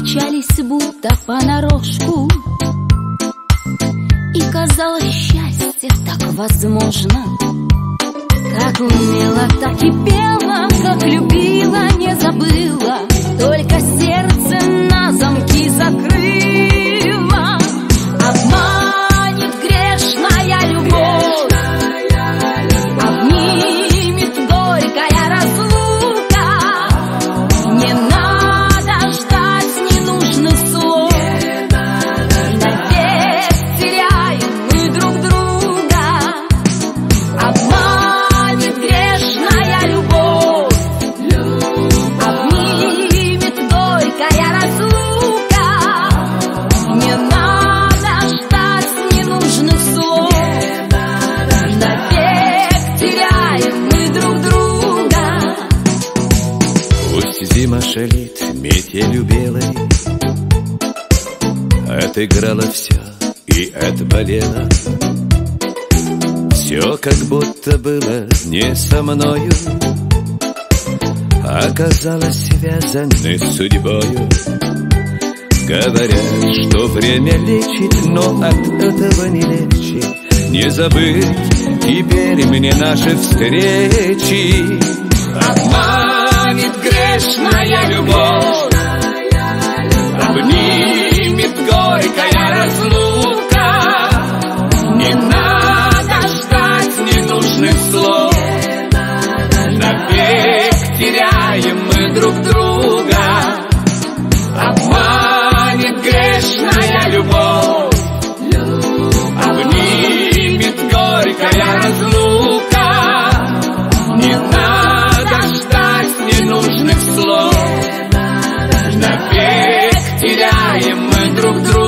встречались будто понарошку, и казалось, счастье так возможно. Как умела, так и пела, как любила, не забыла, только сердце на замки закрыла. Обманет грешная любовь, обнимет горькая разлука. Не надо ждать ненужных слов, навек теряем мы друг друга. Обманет грешная любовь, обнимет горькая разлука. Не надо ждать ненужных слов, навек теряем мы друг друга. Пусть зима шалит метелью белой, отыграла все и отболела. Все как будто было не со мною, оказалось связаны с судьбою. Говорят, что время лечит, но от этого не легче. Не забыть теперь мне наши встречи. Обманет грешная любовь, обнимет горькая разлука. Не надо ждать ненужных слов, навек теряем мы друг друга. Обманет грешная любовь, обнимет горькая разлука. Не надо ждать ненужных слов, навек теряем мы друг друга.